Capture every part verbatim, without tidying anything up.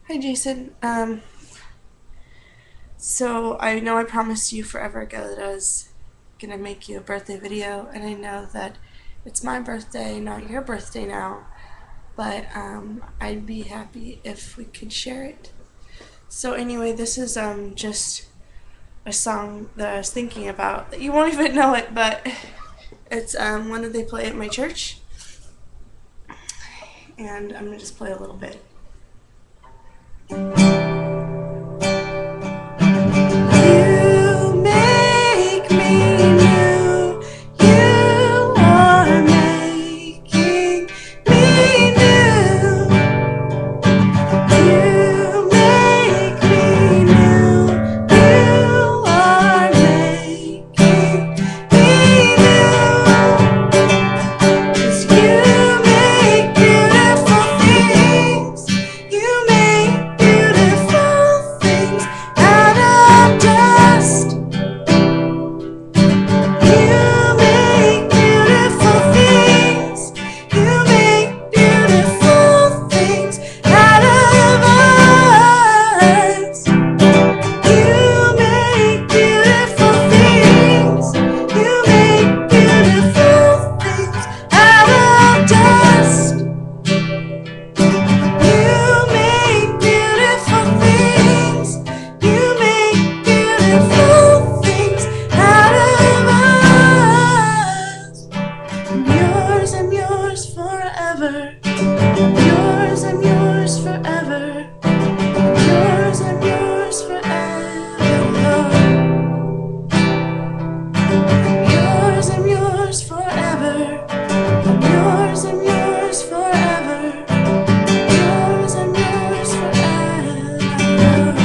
Hi, Jason. Um, so I know I promised you forever ago that I was gonna make you a birthday video, and I know that it's my birthday, not your birthday now, but um, I'd be happy if we could share it. So anyway, this is um just a song that I was thinking about. You won't even know it, but it's um one that they play at my church, and I'm gonna just play a little bit. You make me new. You are making me new. You make me new. You are making me new. 'Cause you make beautiful things. You make beautiful things out of dust. You make beautiful things. You make beautiful things out of us. You make beautiful things. You make beautiful things out of dust. You make beautiful things. You make beautiful things out of us. I'm yours, I'm yours forever. I'm yours, I'm yours forever. I'm yours, I'm yours forever. I'm yours, I'm yours forever. I'm yours, I'm yours forever. I'm yours, I'm yours forever.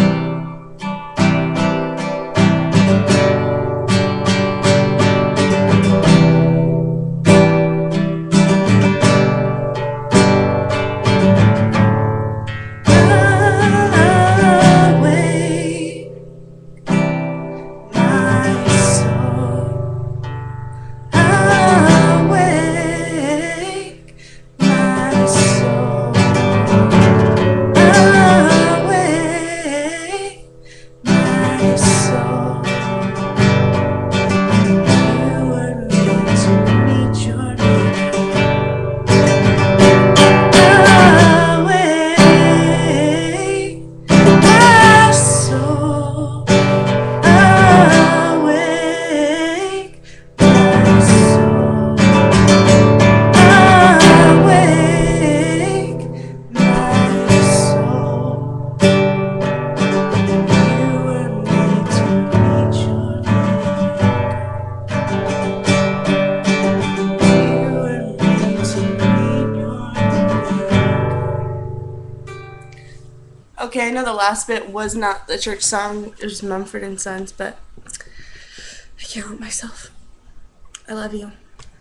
Awake my soul. Awake my soul. Awake my soul. You were made to meet your awake my soul. Awake my soul. Awake my soul. You were made to meet your You were made to meet your Okay, I know the last bit was not the church song. It was Mumford and Sons, but I can't help myself. I love you.